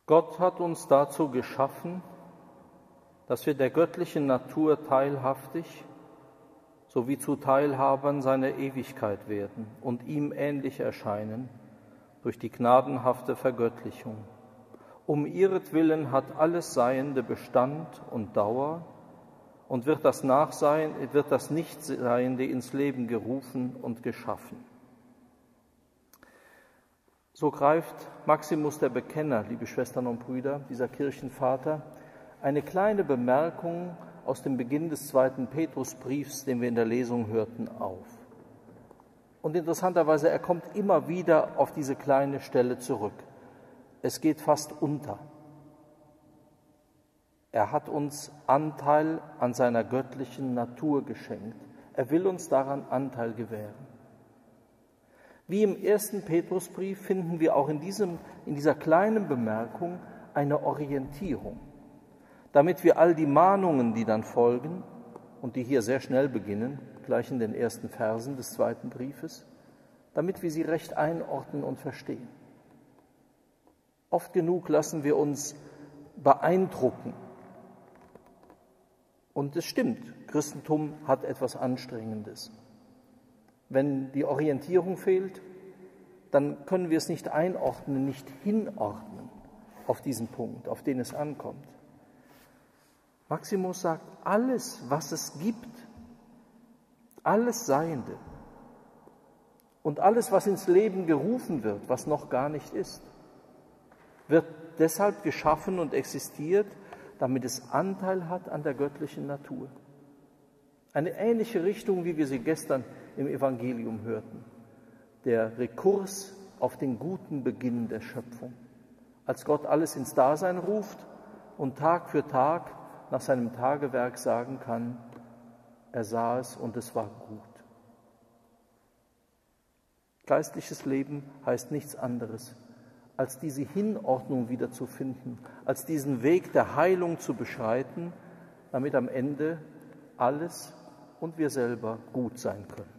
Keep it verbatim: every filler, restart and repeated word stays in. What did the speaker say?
Gott hat uns dazu geschaffen, dass wir der göttlichen Natur teilhaftig sowie zu Teilhabern seiner Ewigkeit werden und ihm ähnlich erscheinen durch die gnadenhafte Vergöttlichung. Um ihretwillen hat alles Seiende Bestand und Dauer und wird das Nachsein, wird das Nichtseiende ins Leben gerufen und geschaffen. So greift Maximus der Bekenner, liebe Schwestern und Brüder, dieser Kirchenvater, eine kleine Bemerkung aus dem Beginn des zweiten Petrusbriefs, den wir in der Lesung hörten, auf. Und interessanterweise, er kommt immer wieder auf diese kleine Stelle zurück. Es geht fast unter. Er hat uns Anteil an seiner göttlichen Natur geschenkt. Er will uns daran Anteil gewähren. Wie im ersten Petrusbrief finden wir auch in, diesem, in dieser kleinen Bemerkung eine Orientierung, damit wir all die Mahnungen, die dann folgen und die hier sehr schnell beginnen, gleich in den ersten Versen des zweiten Briefes, damit wir sie recht einordnen und verstehen. Oft genug lassen wir uns beeindrucken. Und es stimmt, Christentum hat etwas Anstrengendes. Wenn die Orientierung fehlt, dann können wir es nicht einordnen, nicht hinordnen auf diesen Punkt, auf den es ankommt. Maximus sagt, alles, was es gibt, alles Seiende und alles, was ins Leben gerufen wird, was noch gar nicht ist, wird deshalb geschaffen und existiert, damit es Anteil hat an der göttlichen Natur. Eine ähnliche Richtung, wie wir sie gestern im Evangelium hörten. Der Rekurs auf den guten Beginn der Schöpfung. Als Gott alles ins Dasein ruft und Tag für Tag nach seinem Tagewerk sagen kann, er sah es und es war gut. Geistliches Leben heißt nichts anderes, als diese Hinordnung wiederzufinden, als diesen Weg der Heilung zu beschreiten, damit am Ende alles und wir selber gut sein können.